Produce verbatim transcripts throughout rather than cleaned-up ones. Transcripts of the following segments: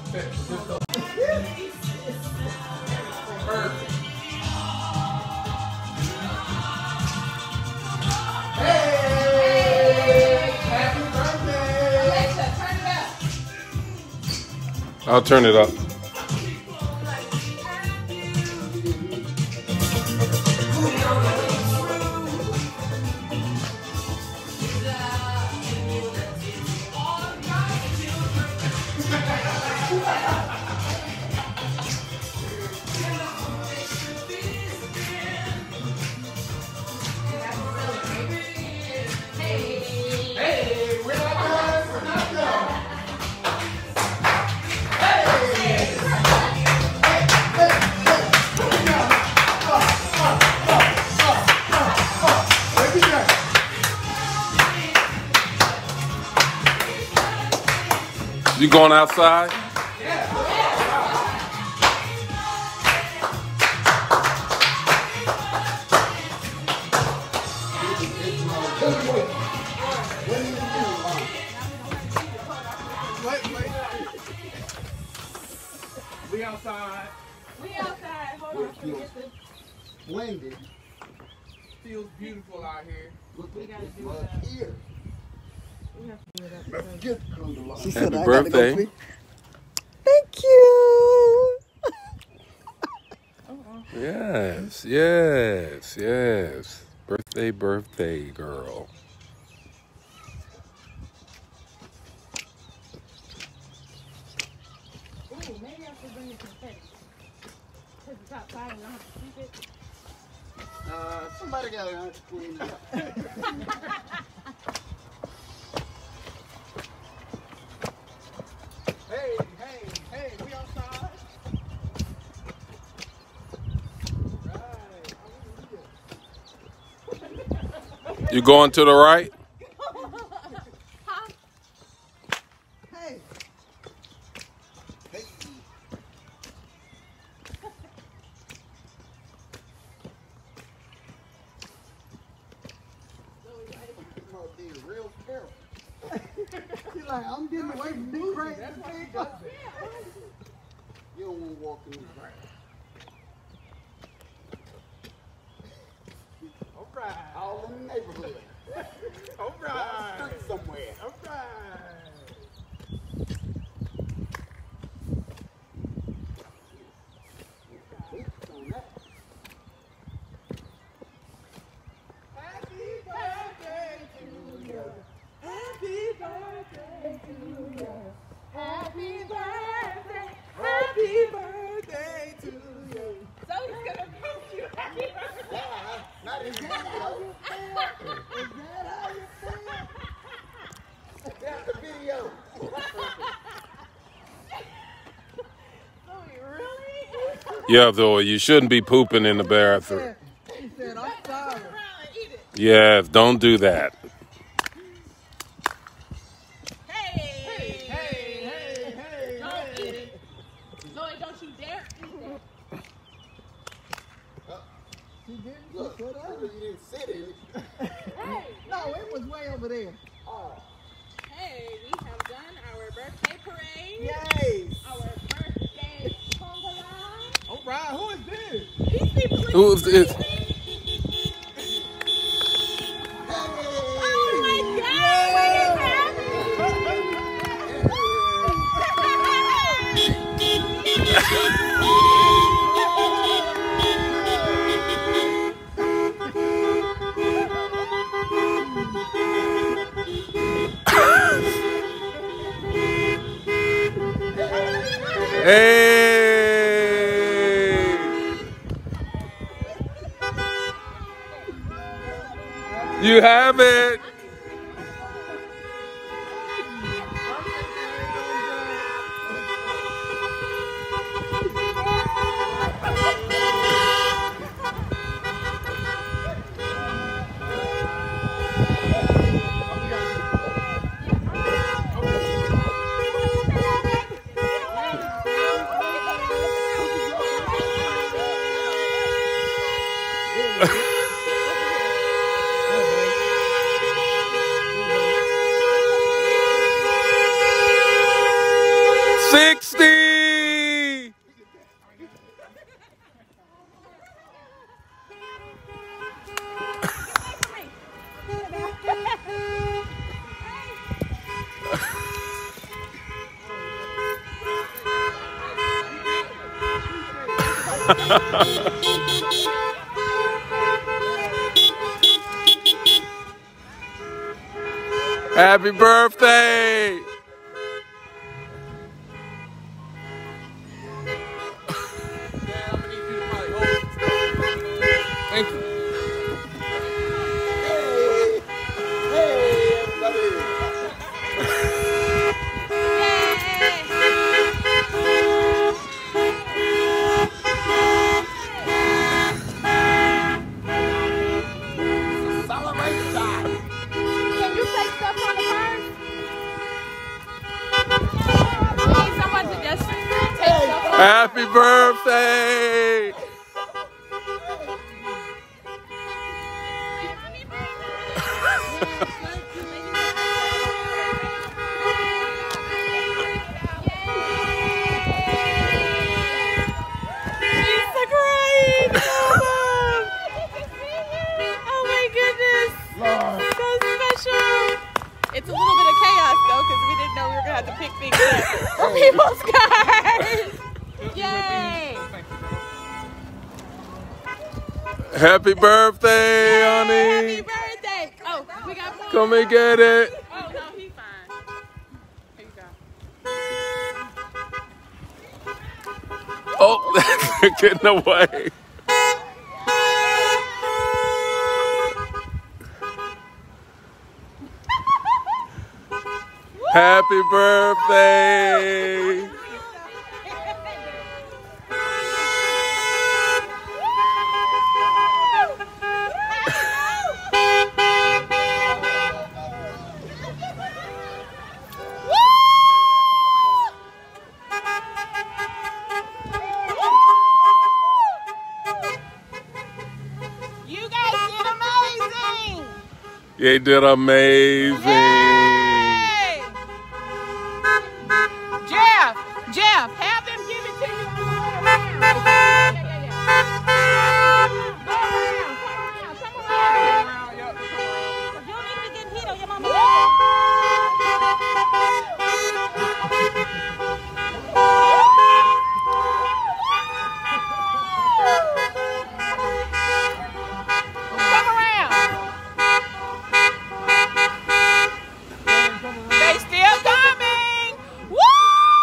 Perfect. Hey! Happy birthday! Alexa, turn it up. I'll turn it up. You going outside? We outside. We outside. Hold on. Windy. Feels beautiful out here. Look at this mud here. She Happy birthday. Go Thank you. Yes, yes, yes. Birthday, birthday, girl. Ooh, maybe I should bring the confetti. Because it's outside and I have to keep it. Uh, somebody got to clean it up. Hey, hey, hey, we outside. Right. You going to the right? Hey. Hey. Real careful. She's like, I'm getting away from this crazy. That's why he does it. You don't want to walk in the grass. All right. All in the neighborhood. All right. Street somewhere. All right. Happy birthday to you. Happy birthday to you. Happy birthday. Happy birthday to you. So he's going to wish you happy birthday. Not is that how you feel? Is that how you feel? That's the video. So he really? Yeah, though, you shouldn't be pooping in the bathroom. He said, I'm sorry. Around and eat it. Yes, don't do that. Hey! Hey, hey, hey, Don't hey. eat it. Zoe, don't you dare eat that. She didn't. Look, She said that. you didn't sit in it. Hey! No, it was way over there. Oh, Hey, we have done our birthday parade. Yay! Our birthday conga. All right, who is this? These people look Who is this? crazy. Oh my God! What is Hey! You have it. sixty. Happy birthday! Thank you. Hey, everybody. Celebration time. Can you take stuff on the bird? We need someone to just take stuff on. Happy birthday! It's a little bit of chaos though, because we didn't know we were gonna have to pick things up for people's cars. Yay! Happy birthday, honey! Happy birthday! Oh, we got more. Come and get it. Oh no, he's fine. Here you go. Oh, getting away. Happy birthday! You guys did amazing! You did amazing. Yay! Jeff, Jeff, have them give it to you all around. Yeah, yeah, yeah. Go around, come around, come around. You don't need to be getting hit on your mama. Come around. They still coming. Woo!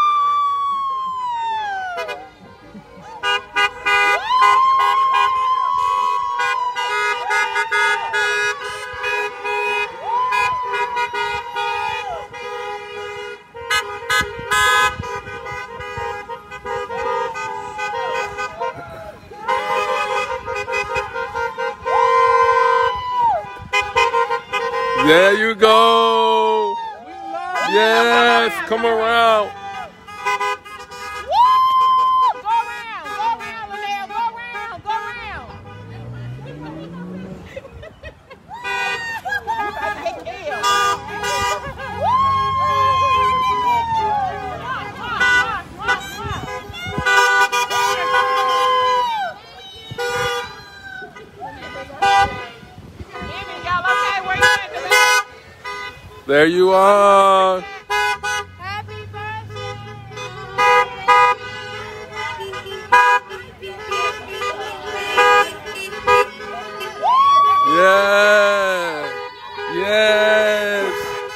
There you go. Yes, come around. Woo! Go around, go around, Linnell, go around, go around. You about to get killed. Amy, y'all okay? Where you at in the back? There you are. Happy birthday. Yeah. Yes.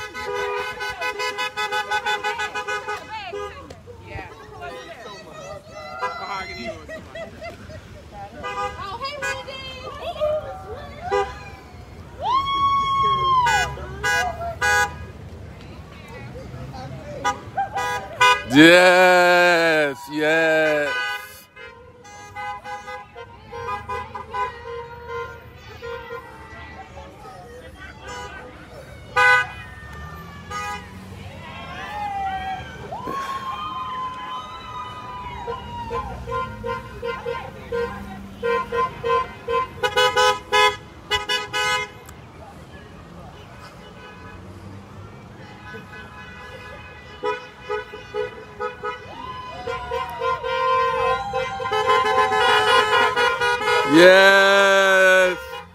Yeah. Mahogany yours. Oh, hey, Randy. Yes. Yes. Yes.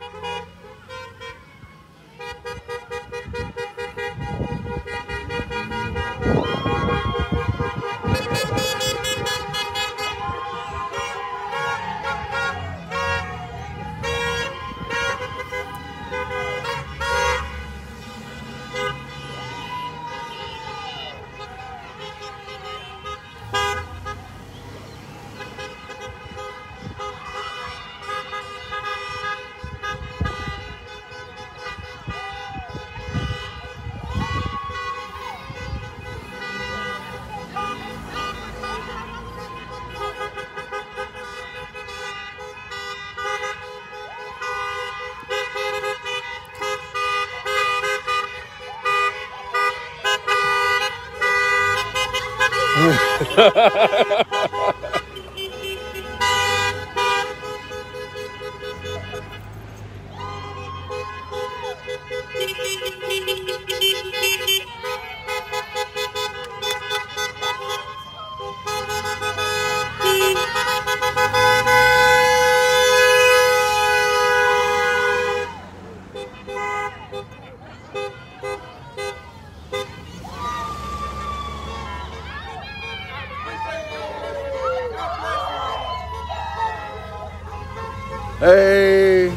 Hey.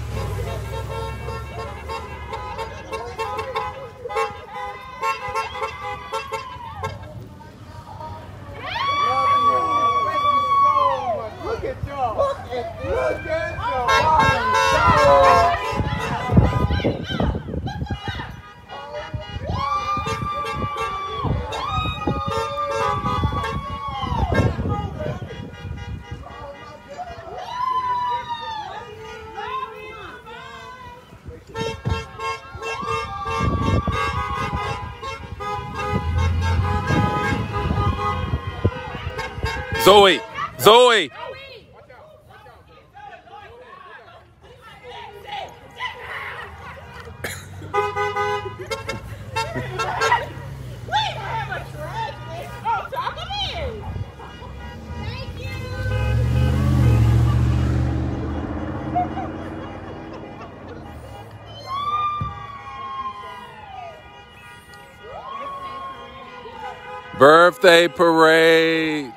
Look at y'all. Look at Look at y'all. Zoe, Zoe. Birthday parade.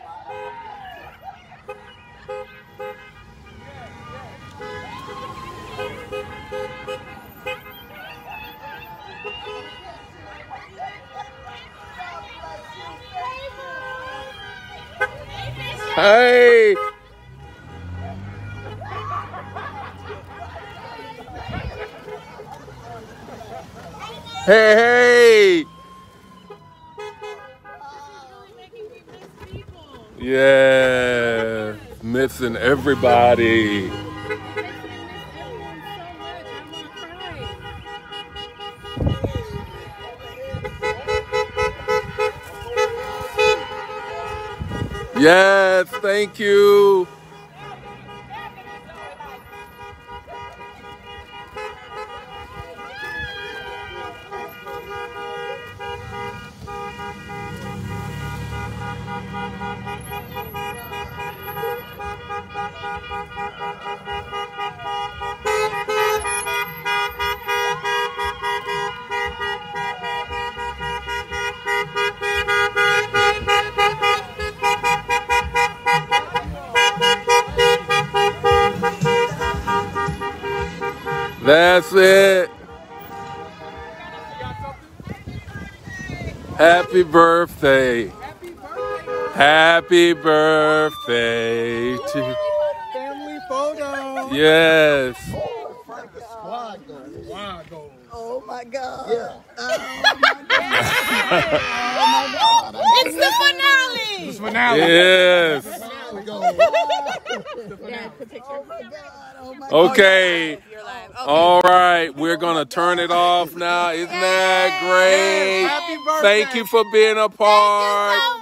Hey. Hey, hey. Yeah, missing everybody. Yes, thank you. That's it. Happy birthday. Happy birthday to Family photo. Yes. Squad goals. Squad goals. Oh my God. Yeah. It's the finale. It's finale. Yes. Finale goals. Dad, put picture. Oh my God. Oh my God. Okay. You're live. Okay. All right. We're going to turn it off now. Isn't that great? Happy birthday. Thank you for being a part.